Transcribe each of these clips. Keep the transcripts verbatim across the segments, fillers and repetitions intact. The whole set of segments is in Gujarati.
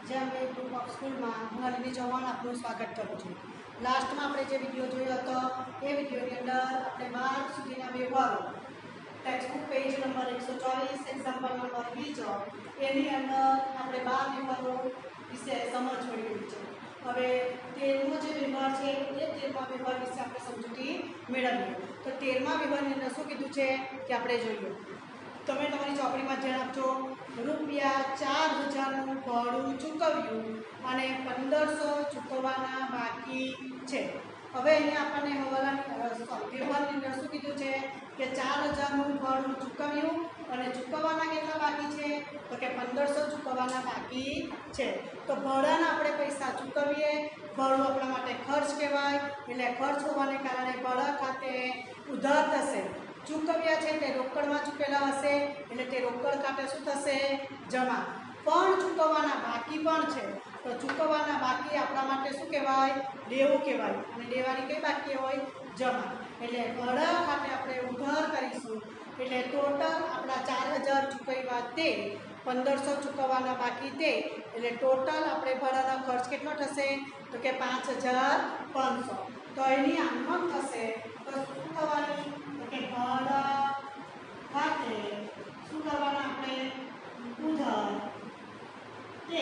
જે અમે ગ્રુપ ઓફ સ્કૂલમાં હું નલિની ચૌહાણ આપનું સ્વાગત કરું છું. લાસ્ટમાં આપણે જે વિડીયો જોયો હતો એ વિડીયોની અંદર આપણે બાર સુધીના વ્યવહારો ટેક્સ્ટબુક પેજ નંબર એકસો ચોવીસ એક્ઝામ્પલ નંબર બીજો એની અંદર આપણે બાર વ્યવહારો વિશે સમજ મળી રહી છે. હવે તેરમો જે વ્યવહાર છે એ તેરમા વ્યવહાર વિશે આપણે સમજૂતી મેળવીએ. તો તેરમા વ્યવહારની અંદર શું કીધું છે કે આપણે જોઈએ. તમે તમારી ચોપડીમાં ધ્યાન આપજો. રૂપિયા ચાર હજારનું ભાડું ચૂકવ્યું અને પંદરસો ચૂકવવાના બાકી છે. હવે અહીંયા આપણને હવાલાની વ્યવહારની અંદર શું કીધું છે કે ચાર હજારનું ભાડું ચૂકવ્યું અને ચૂકવવાના કેટલા બાકી છે તો કે પંદરસો ચૂકવવાના બાકી છે. તો ભાડાના આપણે પૈસા ચૂકવીએ. ભાડું આપણા માટે ખર્ચ કહેવાય, એટલે ખર્ચ હોવાને કારણે ભાડા ખાતે ઉધાર થશે. ચૂકવ્યા છે તે રોકડમાં ચૂકેલા હશે એટલે તે રોકડ ખાતે શું થશે જમા. પણ ચૂકવવાના બાકી પણ છે તો ચૂકવવાના બાકી આપણા માટે શું કહેવાય દેવું કહેવાય અને દેવાની કઈ બાકી હોય જમા. એટલે ભાડા ખાતે આપણે ઉધાર કરીશું એટલે ટોટલ આપણા ચાર હજાર ચૂકવ્યા તે પંદરસો ચૂકવવાના બાકી તે એટલે ટોટલ આપણે ભાડાનો ખર્ચ કેટલો થશે તો કે પાંચ હજાર પાંચસો. તો એની આમનોંધ થશે તો શું થવાની કે ભાડા ખાતે શું કરવાના આપણે ઉધાર તે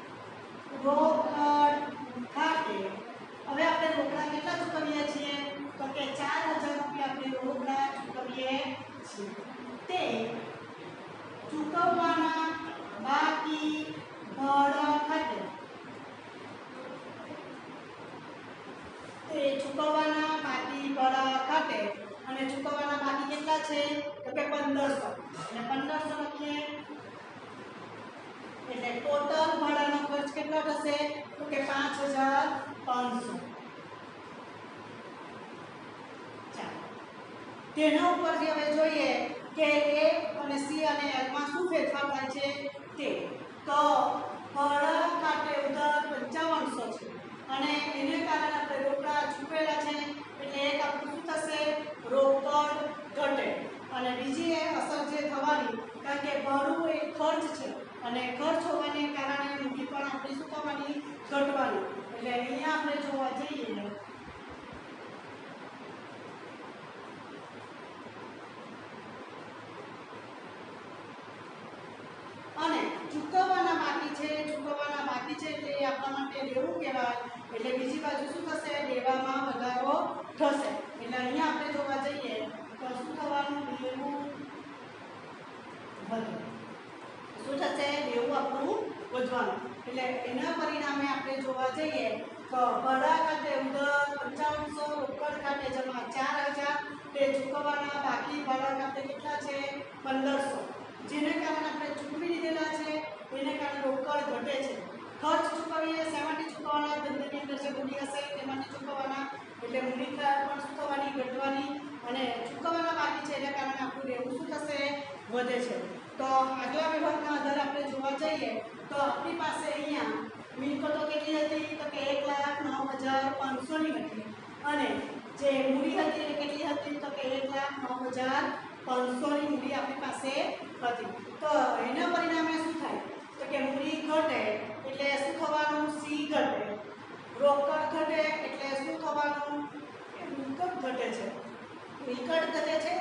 રોકડ ખાતે. હવે આપણે રોકડા કેટલા ચૂકવીએ છીએ તો કે ચાર હજાર રૂપિયા આપણે રોકડા ચૂકવીએ છીએ. તે ચૂકવવાના બાકી ભાડા ખાતે તે ચૂકવવાના બાકી ભાડા ખાતે અને ચૂકવવાના બાકી કેટલા છે તો કે પંદરસો એટલે પંદરસો લખીએ એટલે ટોટલ ભાડાનો ખર્ચ કેટલો થશે તો કે પાંચ હજાર પાંચસો. ચાલો તેના ઉપરથી હવે જોઈએ કે એ અને સી અને એલ માં શું ફેરફાર થાય છે તે. તો ભાડા ખાતે ઉધાર પંચાવનસો છે અને એને કારણે આપણે રોકડા ચૂકવેલા છે એટલે એક આપણું શું થશે રોકડ ઘટે. અને બીજી એ અસર જે થવાની કારણ કે ભાડું એ ખર્ચ છે અને ખર્ચ હોવાને કારણે મૂડી પણ આપણી શું થવાની ઘટવાની. એટલે અહીંયા આપણે જોવા જઈએ અને ચૂકવવાના બાકી છે ચૂકવવાના બાકી છે એટલે એ આપણા માટે દેવું કહેવાય. એટલે બીજી બાજુ શું થશે દેવામાં વધારો થશે. એટલે અહીંયા આપણે જોવા જઈએ તો શું થવાનું દેવું વધે. શું થશે દેવું આપણું વધવાનું. એટલે એના પરિણામે આપણે જોવા જઈએ તો ભાડા ખાતે ઉધાર પંચાવનસો રોકડ ખાતે જમા ચાર હજાર તે ચૂકવવાના બાકી ભાડા ખાતે કેટલા છે પંદરસો. જેને કારણે આપણે ચૂકવી દીધેલા છે એને કારણે રોકડ ઘટે છે. ખર્ચ ચૂકવીએ શેમાંથી ચૂકવવાના ધંધાની અંદર જે મૂડી હશે તેમાંથી ચૂકવવાના એટલે મૂડી પણ શું થવાની ઘટવાની અને ચૂકવવાના બાકી છે એને કારણે આપણું દેવું શું થશે વધે છે. તો આગલા વ્યવહારના આધારે આપણે જોવા જઈએ તો આપણી પાસે અહીંયા મિલકતો કેટલી હતી તો કે એક લાખ નવ હજાર પાંચસોની હતી અને જે મૂડી હતી એ કેટલી હતી તો કે એક લાખ નવ હજાર પાંચસોની મૂડી આપણી પાસે હતી. તો એના પરિણામે શું થાય તો કે મૂડી ઘટે એટલે શું થવાનું સી ઘટે. રોકડ ઘટે એટલે શું થવાનું કે મિલકત ઘટે છે. મિલકત ઘટે છે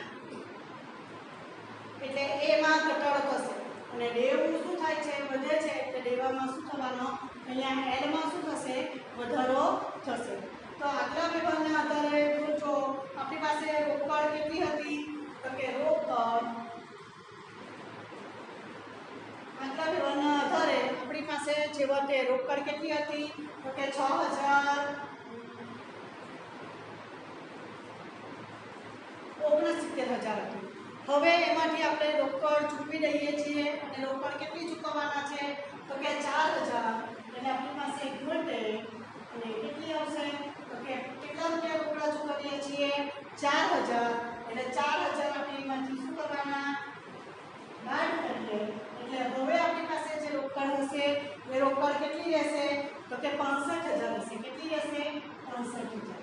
એટલે એમાં ઘટાડો થશે અને દેવું શું થાય છે વધે છે એટલે દેવામાં શું થવાનો અહીંયા એલમાં શું થશે વધારો થશે. તો આગલા વ્યવહારના આધારે જો આપણી પાસે રોકડ કેટલી હતી તો કે રોકડ આગલા વ્યવહારના આધારે આપણી પાસે છેવટે રોકડ કેટલી હતી તો કે છ હજાર ઓગણસિત્તેર હજાર હતી. હવે એમાંથી આપણે રોકડ ચૂકવી દઈએ છીએ અને રોકડ કેટલી ચૂકવવાના છે તો કે ચાર હજાર એટલે આપણી પાસે ઘટે અને કેટલી આવશે તો કે કેટલા રૂપિયા રોકડા ચૂકવીએ છીએ ચાર હજાર એટલે ચાર હજાર આપણે એમાંથી શું કરવાના બાદ કરીએ એટલે હવે આપણી પાસે જે રોકડ હશે એ રોકડ કેટલી રહેશે તો કે પાંસઠ હજાર હશે. કેટલી રહેશે પાંસઠ હજાર.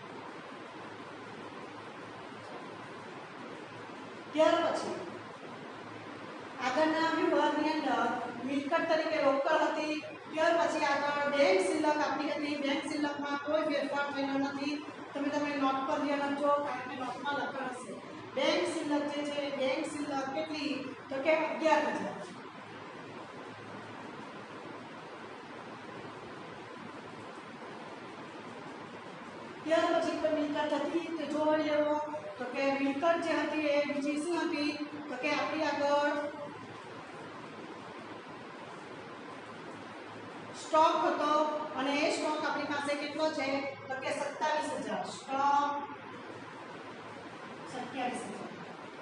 ત્યાર પછી આગળના વ્યવહારની અંદર મિલકત તરીકે રોકડ હતી. ત્યાર પછી આગળ બેંક શિલ્લક આપણી હતી. બેંક શિલ્લકમાં કોઈ ફેરફાર થયેલો નથી. તમે તમે નોટ પર ધ્યાન આપજો કારણ કે નોટમાં લખાણ હશે. બેંક શિલ્લક જે છે બેંક શિલ્લક કેટલી તો કે અગિયાર હજાર. ત્યાર પછી કોઈ મિલકત હતી તે જોઈ લેવો તો કે મિલકત જે હતી એ બીજી શું હતી તો કે આપણી આગળ સ્ટોક હતો અને એ સ્ટોક આપણી પાસે કેટલો છે તો કે સત્તાવીસ હજાર. સ્ટોક સત્યાવીસ હજાર.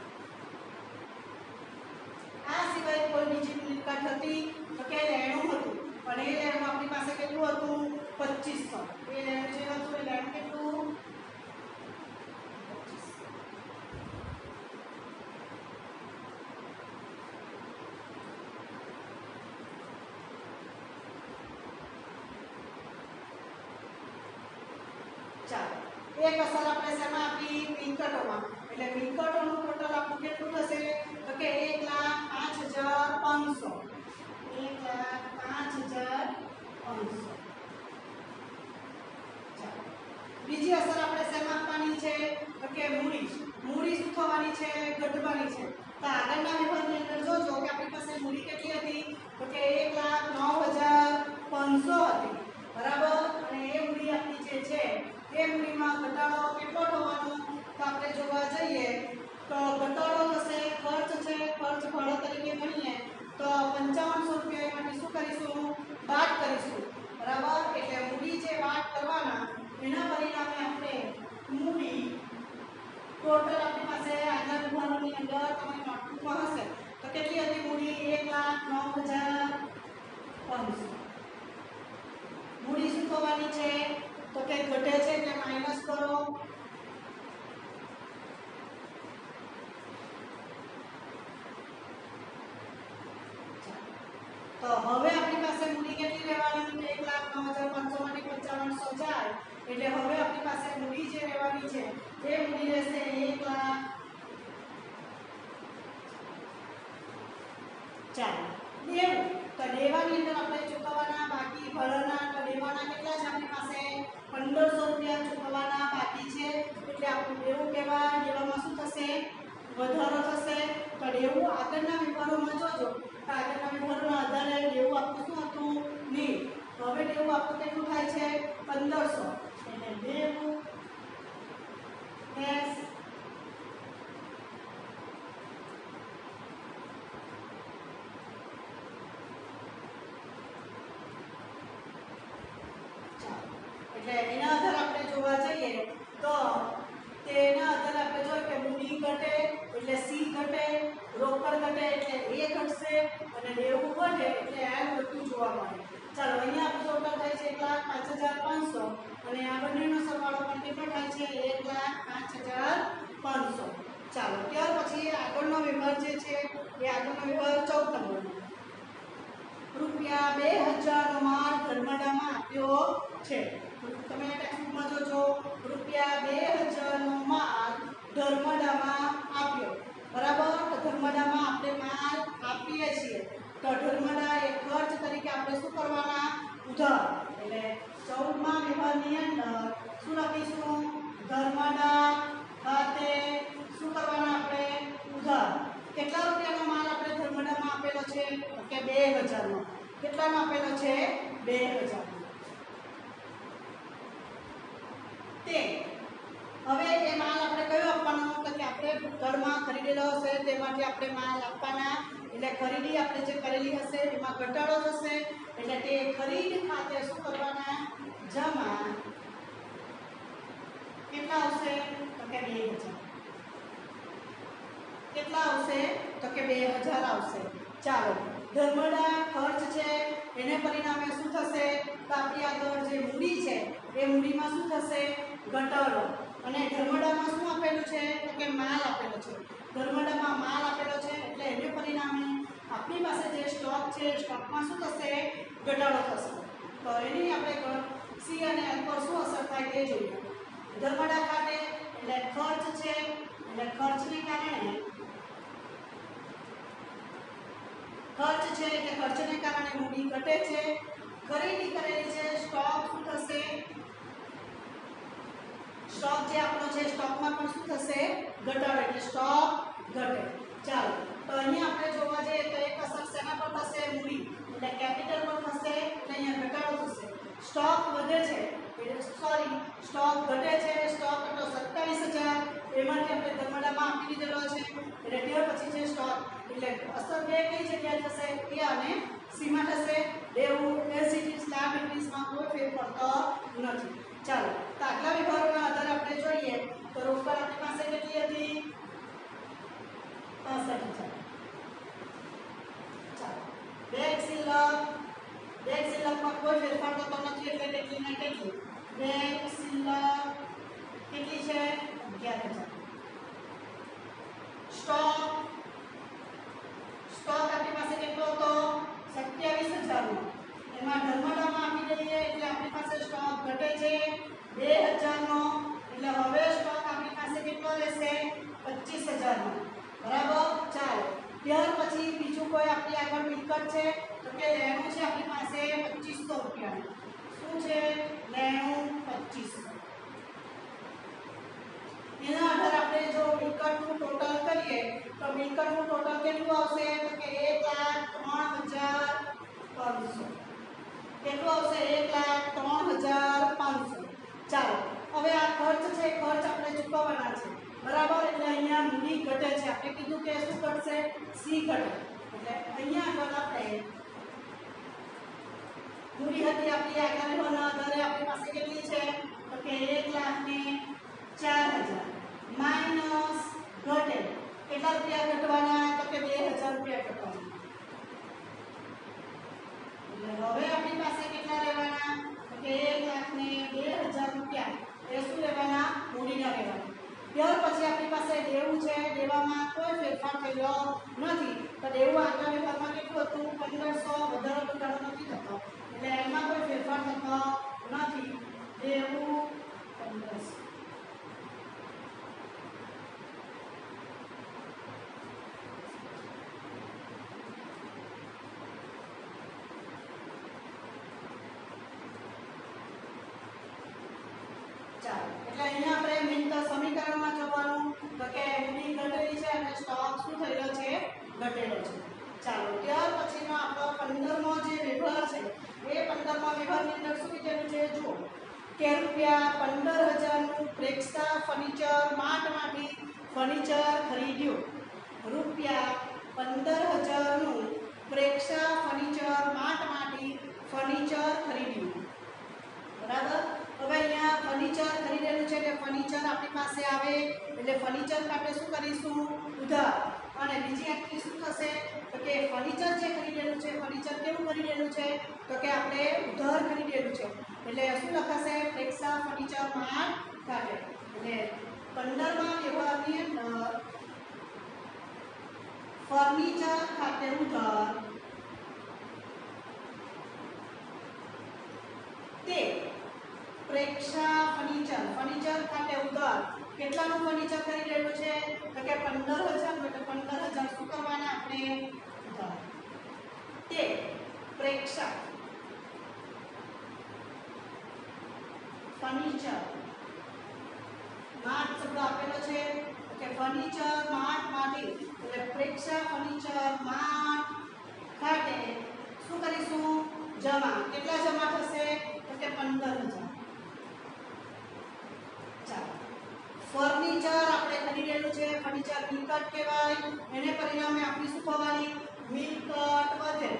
આ સિવાય કોઈ બીજી મિલકત હતી તો કે લેણું હતું અને એ લેણું આપણી પાસે કેટલું હતું પચીસો. એ લેણું જે હતું એ લેણું કેટલું ચાલો એક અસર આપણે શેમાં આપી મિલકતોમાં. એટલે મિલકતોનું ટોટલ આપણું કેટલું થશે તો કે એક લાખ પાંચ હજાર પાંચસો. એક લાખ પાંચ હજાર પાંચસો. બીજી અસર આપણે શેમાં આપવાની છે તો કે મૂડી. મૂડી શું થવાની છે ઘટવાની છે. તો આગળના વિભાગની અંદર જોજો કે આપણી પાસે મૂડી કેટલી હતી તો કે એક લાખ નવ હજાર પાંચસો હતી. બરાબર. અને એ મૂડી આપણી જે છે એ મૂડીમાં ઘટાડો કેટલો થવાનો તો આપણે જોવા જઈએ તો ઘટાડો થશે. ખર્ચ છે ખર્ચ ભાડા તરીકે ગણીએ તો પંચાવનસો રૂપિયા એમાંથી શું કરીશું બાદ કરીશું. બરાબર. એટલે મૂડી જે બાદ કરવાના એના પરિણામે આપણે મૂડી ટોટલ આપણી પાસે આગળ વિભાગની અંદર તમારી નોટબુકમાં હશે તો કેટલી હતી મૂડી એક લાખ નવ હજાર પાંચસો. મૂડી શું થવાની છે તો કે ઘટે છે એટલે માઈનસ કરો. તો હવે આપણી પાસે મૂડી કેટલી રહેવાની એક લાખ નવ હજાર પાંચસો માંથી પંચાવનસો જાય એટલે હવે આપણી પાસે મૂડી જે રહેવાની છે એ મૂડી રહેશે એક લાખ. ચાલો દેવું. તો દેવાની અંદર આપણે ચૂકવવાના બાકી ભરવાના. તો દેવાના કેટલા છે આપણી પાસે પંદરસો રૂપિયા ચૂકવવાના બાકી છે એટલે આપણું દેવું કહેવાય. દેવામાં શું થશે વધારો થશે. તો દેવું આગળના વિભાગોમાં જોજો આગળના વિભાગના આધારે દેવું આપણું શું હતું નીલ. હવે દેવું આપણું કેટલું થાય છે પંદરસો. એટલે દેવું એસ એટલે એના આધારે આપણે જોવા જઈએ તો તેના આધારે આપણે જોઈએ કે મૂડી ઘટે એટલે સી ઘટે, રોકડ ઘટે એટલે એ ઘટશે અને દેવું વધે એટલે એમ બધું જોવા મળે. ચાલો અહીંયા આપણું ટોટલ થાય છે એક લાખ પાંચ હજાર પાંચસો અને આ બંનેનો સરવાળો પણ કેટલો થાય છે એક લાખ પાંચ હજાર પાંચસો. ચાલો ત્યાર પછી આગળનો વિભાગ જે છે એ આગળનો વિભાગ ચૌદ નંબરનો. રૂપિયા બે હજારનો માલ ધર્મડામાં આપ્યો છે. તમે ટેક્સ્ટબુકમાં જોજો રૂપિયા બે હજારનો માલ ધર્મડામાં આપ્યો. બરાબર. તો ધર્મડામાં આપણે માલ આપીએ છીએ તો ધર્મડા એ ખર્ચ તરીકે આપણે શું કરવાના ઉધાર. એટલે ચૌદમા વિભાગની અંદર શું લખીશું ધર્મડા ખાતે શું કરવાના આપણે ઉધાર. કેટલા રૂપિયાનો માલ આપણે ધર્મડામાં આપેલો છે તો કે બે હજારનો. કેટલાનો આપેલો છે બે હજારનો. તે હવે એ માલ આપણે કયો આપવાનો તો કે આપણે ભૂતકાળમાં ખરીદેલો હશે તેમાંથી આપણે માલ આપવાના. એટલે ખરીદી આપણે જે કરેલી હશે એમાં ઘટાડો થશે એટલે તે ખરીદ ખાતે શું કરવાના જમા. કેટલા આવશે તો કે બે હજાર. કેટલા આવશે તો કે બે હજાર આવશે. ચાલો ધર્મડા ખર્ચ છે એને પરિણામે શું થશે તો આપણી આગળ જે મૂડી છે એ મૂડીમાં શું થશે ઘટાડો. અને ધર્મડામાં શું આપેલું છે તો કે માલ આપેલો છે. ધર્મડામાં માલ આપેલો છે એટલે એને પરિણામે આપણી પાસે જે સ્ટોક છે સ્ટોકમાં શું થશે ઘટાડો થશે. તો એની આપણે સી અને એલ પર શું અસર થાય તે જોઈએ. ધર્મડા ખાતે એટલે ખર્ચ છે એટલે ખર્ચને કારણે ખર્ચ છે કે ખર્ચને કારણે મૂડી ઘટે છે, ખરીદી કરેલી છે સ્ટોક શું થશે, સ્ટોક જે આપણો છે સ્ટોકમાં પણ શું થશે ઘટાડો એટલે સ્ટોક ઘટે। ચાલો તો અહીંયા આપણે જોવા જઈએ તો એક અસર શેના પર થશે મૂડી એટલે કેપિટલ પર થશે એટલે અહીંયા ઘટાડો થશે। સ્ટોક વધે છે એટલે સોરી સ્ટોક ઘટે છે, સ્ટોક હતો સત્તાવીસ હજાર એમાંથી આપણે ધર્મડામાં આપી દીધેલો છે એટલે ત્યાર પછી છે સ્ટોક એટલે અસર બે કઈ જગ્યાએ થશે એ અને સી માં થશે। દેવું એસિડિસ લાયબિલિટીઝમાં કોઈ ફેર પડતો નથી। ચાલો તો આટલા વિભાગોના આધારે આપણે જોઈએ તો રોકડ આપણી પાસે કેટલી હતી પાસઠ હજાર। ચાલો બેંક શિલ્લક બેંક શિલ્લકમાં કોઈ ફેરફાર થતો નથી એટલે કેટલી ને કેટલી બેંક શિલ્લક કેટલી છે અગિયાર હજાર। સ્ટોક સ્ટોક આપણી પાસે કેટલો હતો સત્યાવીસ હજાર નો એમાં ધર્મડામાં આપી દઈએ એટલે આપણી પાસે સ્ટોક ઘટે છે બે હજાર નો એટલે હવે સ્ટોક આપણી પાસે કેટલો રહેશે પચીસ હજાર નો બરાબર। ચાલો ત્યાર પછી બીજું કોઈ આપણી આગળ મિલકત છે તો કે લેણું છે આપણી પાસે પચીસો રૂપિયા શું છે લેણું પચીસો એના આધારે આપણે જો મિલકતનું ટોટલ કરીએ તો મિલકતનું ટોટલ કેટલું આવશે તો કે એક લાખ ત્રણ હજાર પાંચસો કેટલું આવશે એક લાખ ત્રણ હજાર પાંચસો। ચાલો હવે આ ખર્ચ છે ખર્ચ આપણે ચૂકવવાના છે બરાબર એટલે અહીંયા મૂડી ઘટે છે આપણે કીધું કે શું ઘટશે સી ઘટે એટલે અહીંયા આગળ આપણે મૂડી હતી આપણી આગળ હોવાના આધારે આપણી પાસે કેટલી છે તો કે એક લાખ ને ચાર હજાર માઈનસ ઘટે કેટલા રૂપિયા ઘટવાના તો કે બે હજાર રૂપિયા ઘટવાના એટલે હવે આપણી પાસે કેટલા રહેવાના તો કે એક લાખ ને બે હજાર રૂપિયા એ શું રહેવાના મૂડીના રહેવાના। ત્યાર પછી આપણી પાસે દેવું છે દેવામાં કોઈ ફેરફાર થયો નથી તો દેવું આગલા વિભાગમાં કેટલું હતું પંદરસો વધારો ઘટાડો નથી થતો એટલે એમાં કોઈ ફેરફાર થતો નથી દેવું પંદરસો। ચાલો એટલે અહીંયા આપણે મેઈન તો સમીકરણમાં જોવાનું તો કે મૂડી ઘટેલી છે અને સ્ટોક શું થયેલો છે ઘટેલો છે। ચાલો ત્યાર પછીનો આપણો પંદરમો જે વિભાગ છે એ પંદરમા વિભાગની અંદર શું કીધેલું છે જુઓ કે રૂપિયા પંદર હજારનું પ્રેક્ષા ફર્નિચર માર્ટમાંથી ફર્નિચર ખરીદ્યું રૂપિયા પંદર હજારનું પ્રેક્ષા ફર્નિચર માર્ટમાંથી ફર્નિચર ખરીદ્યું બરાબર। હવે અહીંયા ફર્નિચર ખરીદેલું છે એટલે ફર્નિચર આપણી પાસે આવે એટલે ફર્નિચર આપણે શું કરીશું ઉધાર અને બીજી એન્ટ્રી શું થશે તો કે ફર્નિચર જે ખરીદેલું છે ફર્નિચર કેવું ખરીદેલું છે તો કે આપણે ઉધાર ખરીદેલું છે એટલે શું લખાશે પ્રેક્ષા ફર્નિચર માર્ટ ખાતે એટલે પંદરમા વ્યવહારની અંદર ફર્નિચર ખાતે ઉધાર તે પ્રેક્ષા ફર્નિચર ફર્નિચર ખાતે ઉધાર કેટલાનું ફર્નિચર ખરીદેલું છે તો કે પંદર હજાર એટલે પંદર હજાર શું કરવાના આપણે ઉધાર તે પ્રેક્ષા ફર્નિચર માર્ટ શબ્દ આપેલો છે કે ફર્નિચર માર્ટમાંથી એટલે પ્રેક્ષા ફર્નિચર માર્ટ ખાતે શું કરીશું જમા કેટલા જમા થશે તો કે પંદર હજાર। ચાલો ફર્નિચર આપણે ખરીદેલું છે ફર્નિચર મિલકત કહેવાય એને પરિણામે આપણી શું થવાની મિલકત વધે।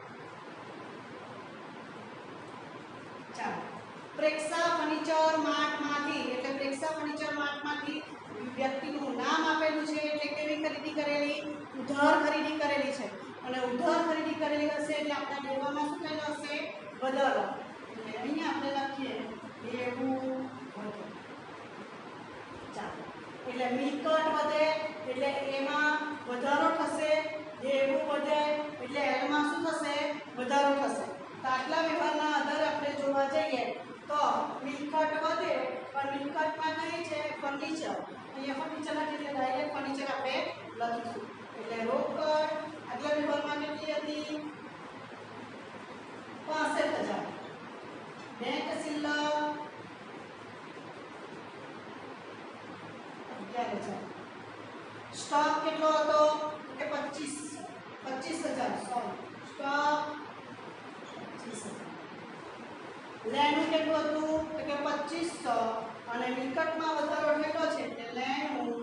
ચાલો પ્રેક્ષા ફર્નિચર માર્ટમાંથી એટલે પ્રેક્ષા ફર્નિચર માર્ટમાંથી વ્યક્તિનું નામ આપેલું છે એટલે કેવી ખરીદી કરેલી ઉધાર ખરીદી કરેલી છે અને ઉધાર ખરીદી કરેલી હશે એટલે આપણા દેવામાં શું થયેલો હશે વધારો એટલે અહીંયા આપણે લખીએ દેવું વધે। ચાલો એટલે મિલકત વધે એટલે એમાં વધારો થશે દેવું વધે એટલે એમાં શું થશે વધારો થશે। તો આટલા વ્યવહારના આધારે આપણે જોવા જઈએ તો મિલકત વધે પણ મિલકતમાં કઈ છે ફર્નિચર અહીંયા ફર્નિચર નથી એટલે ડાયરેક્ટ ફર્નિચર આપણે લખીશું એટલે રોકડ આગલા વિભાગમાં કેટલી હતી સોરી સ્ટોક પચીસ હજાર. લેણું કેટલું હતું તો કે પચીસો અને મિલકતમાં વધારો કેટલો છે એટલે લેણું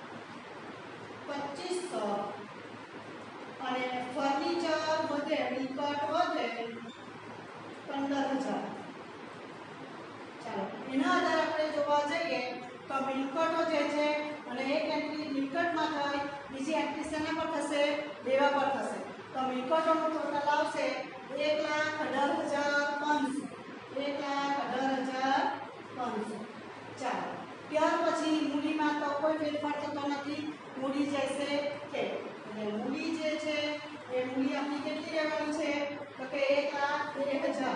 પચીસો અને ફર્નિચર વધે મિલકત વધે પંદર હજાર. ચાલો એના આધારે આપણે જોવા જઈએ તો મિલકતો જે છે અને એક એન્ટ્રી મિલકતમાં થાય બીજી એન્ટ્રી શેના પર થશે દેવા પર થશે. તો મિલકતોનું ટોટલ આવશે એક લાખ અઢાર હજાર પાંચસો. એક લાખ અઢાર હજાર પાંચસો. ચાલો ત્યાર પછી મૂડીમાં તો કોઈ ફેરફાર થતો નથી. મૂડી જશે કે એટલે મૂડી જે છે એ મૂડી આપણી કેટલી રહેવાની છે તો કે એક લાખ બે હજાર.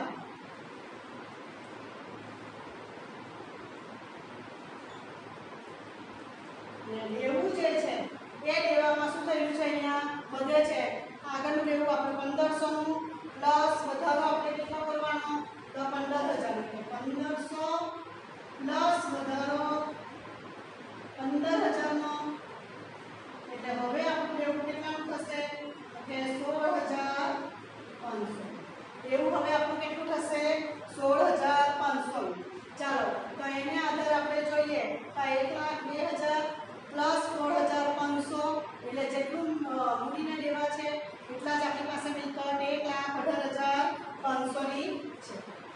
દેવું જે છે એ દેવામાં શું થયું છે અહીંયા વધે છે. આગળનું દેવું આપણે પંદરસો નું પ્લસ વધારો આપણે કેટલો કરવાનો તો પંદર હજાર. પંદરસો પ્લસ વધારો પંદર હજાર નો એટલે હવે આપણું દેવું કેટલાનું થશે કે સોળ હજાર પાંચસો. એવું હવે આપણું કેટલું થશે સોળ હજાર પાંચસો. ચાલો તો એને આધારે આપણે જોઈએ તો એક લાખ બે હજાર પ્લસ સોળ હજાર પાંચસો એટલે જેટલું મૂડીને દેવા છે એટલા જ આપણી પાસે મિલકત એક લાખ અઢાર હજાર પાંચસો ની છે.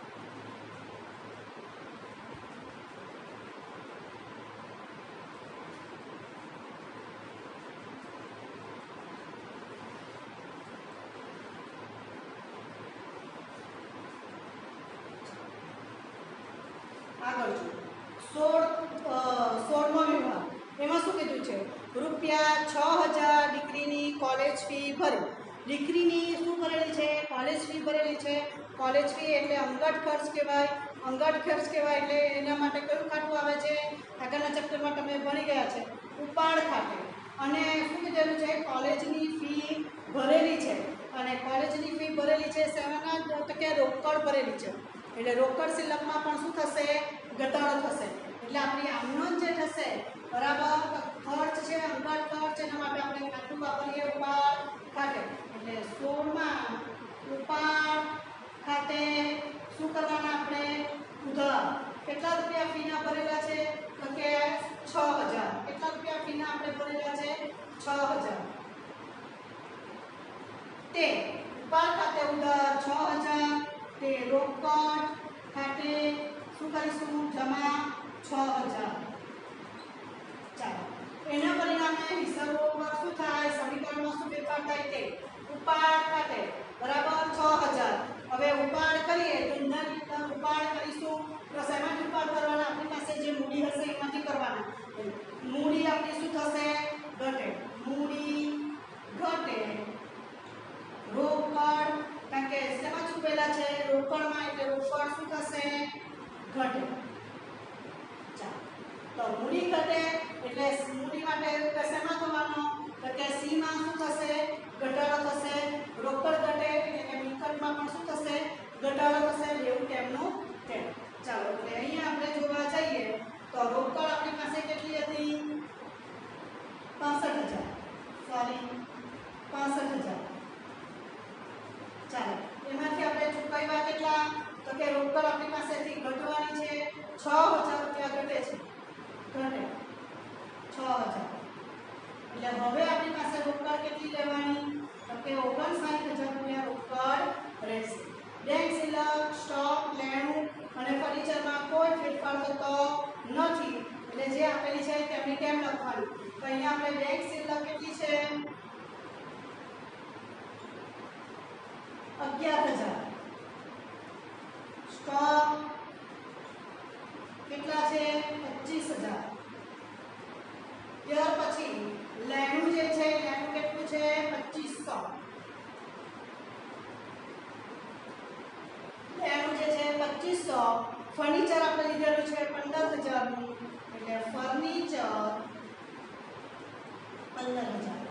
આગળ જો સોળ સોળમો વિભાગ એમાં શું કીધું છે રૂપિયા છ હજાર દીકરીની કોલેજ ફી ભરી. દીકરીની શું ભરેલી છે કોલેજ ફી ભરેલી છે. કોલેજ ફી એટલે અંગત ખર્ચ કહેવાય. અંગત ખર્ચ કહેવાય એટલે એના માટે કયું ખાતું આવે છે આગળના ચેપ્ટરમાં તમે ભણી ગયા છે ઉપાડ ખાતે. અને શું કીધેલું છે કોલેજની ફી ભરેલી છે અને કોલેજની ફી ભરેલી છે શેના ટકે રોકડ ભરેલી છે એટલે રોકડ શિલ્લકમાં પણ શું થશે ઘટાડો થશે. એટલે આપણી આમનો જે થશે બરાબર ખર્ચ છે અંગત ખર્ચ એના માટે આપણે ખાતું વાપરીએ ઉપાડ ખાતે. એટલે સોળમાં ઉપાડ ખાતે શું કરવાના આપણે ઉધાર. કેટલા રૂપિયા ફીના ભરેલા છે તો કે છ હજાર. કેટલા રૂપિયા ફીના આપણે ભરેલા છે છ હજાર. તે ઉપાડ ખાતે ઉધાર છ હજાર તે રોકડ ખાતે શું કરીશું જમા છ હજાર. ચાલો એના પરિણામે હિસાબો પર શું થાય સમીકરણમાં શું ફેરફાર થાય તે ઉપાડ ખાતે બરાબર છ હજાર. હવે ઉપાડ કરીએ તો એના રીતે ઉપાડ કરીશું તો શેમાંથી ઉપાડ કરવાના આપણી પાસે જે મૂડી હશે એમાંથી કરવાના. મૂડી આપણી શું થશે ઘટે. મૂડી ઘટે રોકડ કારણ કે શેમાં છુપેલા છે રોકડમાં એટલે રોકડ શું થશે ઘટે. ચાલો તો મૂડી ઘટે એટલે મૂડી માટે શેમાં થવાનો તો કે સી માં શું થશે ઘટાડો થશે. રોકડ ઘટે એટલે કે મિલકતમાં પણ શું થશે ઘટાડો થશે. એવું તેમનું તેમ. ચાલો એટલે અહીંયા આપણે જોવા જઈએ તો રોકડ આપણી પાસે કેટલી હતી પાસઠ હજાર. સોરી પાસઠ હજાર. ચાલો એમાંથી આપણે ચૂકવ્યા કેટલા તો કે રોકડ આપણી પાસેથી ઘટવાની છે છ હજાર રૂપિયા ઘટે છે ઘટે છ હજાર. એટલે હવે આપણી પાસે રોકડ કેટલી લેવાની તો કે ઓગણસાઠ હજાર રૂપિયા રોકડ રહેશે. બેંક શિલ્લક સ્ટોક લેણું અને ફર્નિચરમાં કોઈ ફેરફાર થતો નથી એટલે જે આપેલી છે તેમની કેમ લખવાની. તો અહીંયા આપણે બેંક શિલ્લક કેટલી છે અગિયાર હજાર. સ્ટોક કેટલા છે પચીસ હજાર. ત્યાર પછી લેણું જે છે લેણું કેટલું છે પચીસો. લેણું જે છે પચીસો. ફર્નિચર આપણે લીધેલું છે પંદર હજાર નું એટલે ફર્નિચર પંદર હજાર.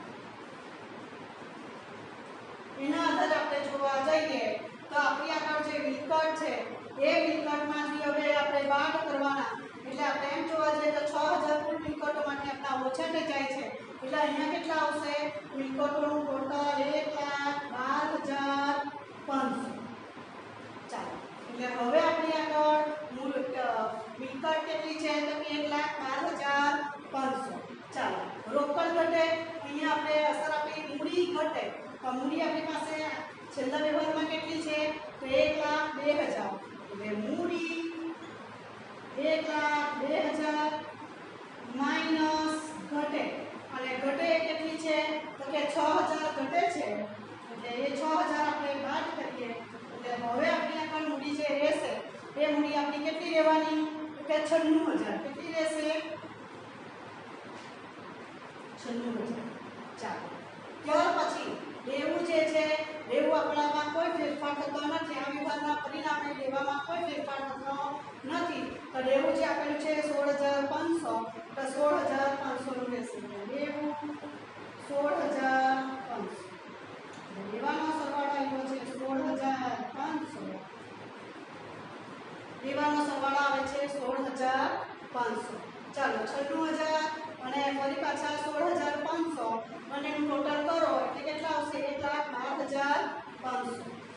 એના આધારે આપણે જોવા જઈએ તો આપણી આગળ જે મિલકત છે એ મિલકતમાંથી હવે આપણે બાદ કરવાના. એટલે આપણે એમ જોવા જઈએ તો છ હજાર કુલ મિલકતોમાંથી આપણા ઓછા થઈ જાય છે એટલે અહીંયા કેટલા આવશે મિલકતોનું ટોટલ એક લાખ મૂડી આપણી પાસે છેલ્લા વ્યવહારમાં કેટલી છે તો એક લાખ બે હજાર એટલે મૂડી એક લાખ બે હજાર માઇનસ ઘટે અને ઘટે કેટલી છે તો કે છ હજાર ઘટે છે એટલે એ છ હજાર આપણે બાદ કરીએ એટલે હવે આપણી આગળ મૂડી જે રહેશે એ મૂડી આપણી કેટલી રહેવાની તો કે છન્નું હજાર કેટલી રહેશે છન્નું હજાર ચાલો ત્યાર પછી દેવું જે છે દેવું આપણામાં કોઈ ફેરફાર થતો નથી આ વિભાગના પરિણામે દેવામાં કોઈ ફેરફાર થતો નથી તો દેવું જે આપેલું છે સોળ હજાર પાંચસો તો સોળ હજાર પાંચસો નું રહેશે દેવું સોળ હજાર પાંચસો દેવાનો સરવાળો આવ્યો છે સોળ હજાર પાંચસો દેવાનો સરવાળો આવે છે સોળ હજાર પાંચસો ચાલો છન્નું હજાર અને ફરી પાછા સોળ હજાર પાંચસો બંનેનું ટોટલ કરો એટલે કેટલા આવશે એક લાખ બાર હજાર પાંચસો